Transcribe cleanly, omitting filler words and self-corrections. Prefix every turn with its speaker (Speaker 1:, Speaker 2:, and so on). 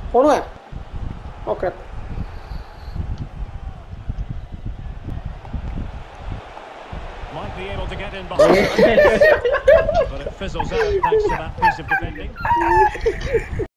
Speaker 1: Corner. Oh crap.
Speaker 2: Might be able to get in behind but it fizzles out thanks to that piece of defending.